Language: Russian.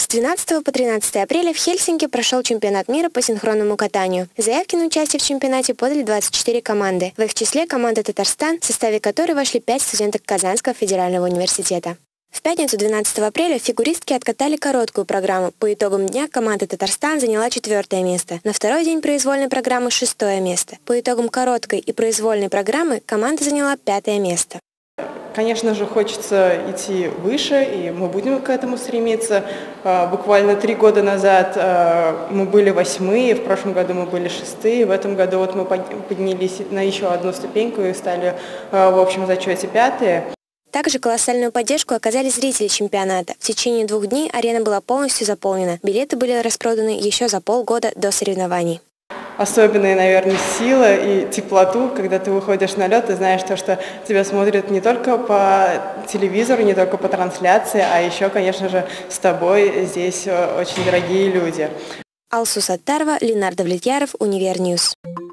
С 12 по 13 апреля в Хельсинки прошел чемпионат мира по синхронному катанию. Заявки на участие в чемпионате подали 24 команды. В их числе команда «Татарстан», в составе которой вошли 5 студенток Казанского федерального университета. В пятницу 12 апреля фигуристки откатали короткую программу. По итогам дня команда «Татарстан» заняла 4-е место. На второй день произвольной программы 6-е место. По итогам короткой и произвольной программы команда заняла 5-е место. Конечно же, хочется идти выше, и мы будем к этому стремиться. Буквально 3 года назад мы были 8-е, в прошлом году мы были 6-е, в этом году вот мы поднялись на еще одну ступеньку и стали в общем зачете 5-е. Также колоссальную поддержку оказали зрители чемпионата. В течение 2 дней арена была полностью заполнена. Билеты были распроданы еще за полгода до соревнований. Особенная, наверное, сила и теплоту, когда ты выходишь на лед, ты знаешь то, что тебя смотрят не только по телевизору, не только по трансляции, а еще, конечно же, с тобой здесь очень дорогие люди. Алсу Саттарова, Ленардо Влетьяров, Универньюз.